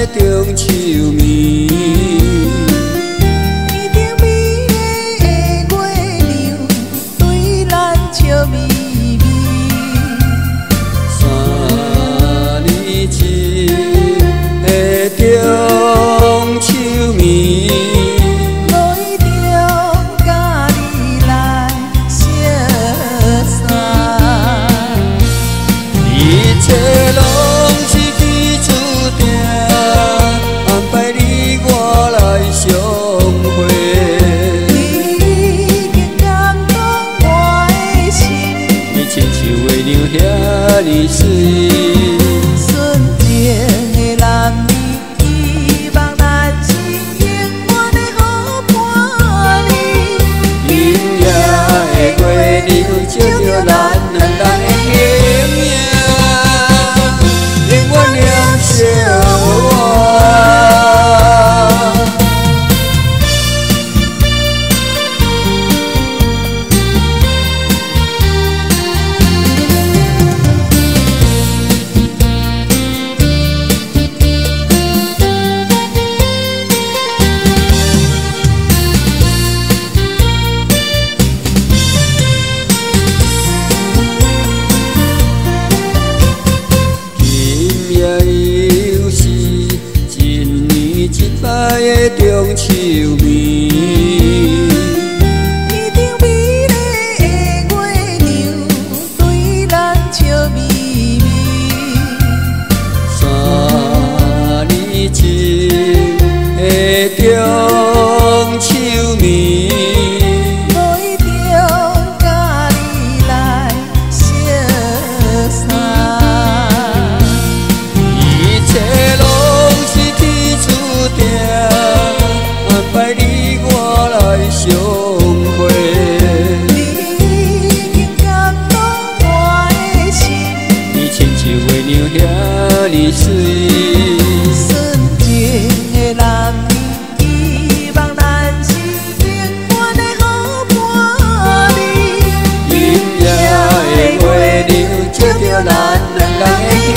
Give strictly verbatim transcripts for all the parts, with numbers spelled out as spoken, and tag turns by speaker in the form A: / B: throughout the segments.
A: 中秋暝。中秋暝，无意中甲你来相送，一切拢是天注定，安排你我来相会。你已经感动我的心，你亲像月亮遐尼水。纯情的男儿。照着咱两人的形影，永远念相偎。的中秋暝，天顶美丽的月亮对咱笑眯眯。三年前的中秋暝，无意中甲你来相送，一切拢是天注定。安排你我来相会，你已经感动我的心，你亲像月亮遐尼水。纯情的男儿，希望咱是永远的好伴侣。阴夜的月亮照着咱两人的形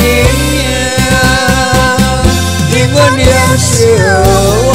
A: 影，永远念相偎。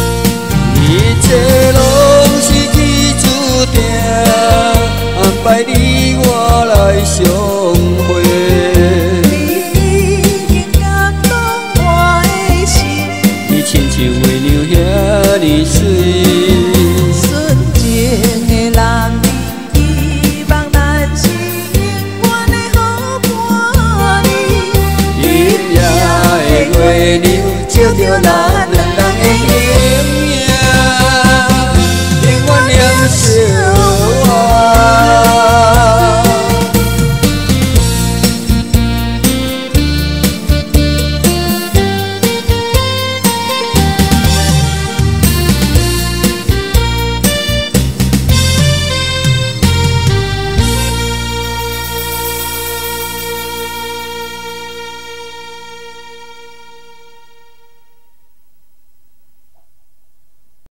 A: 一切拢是天注定，安排你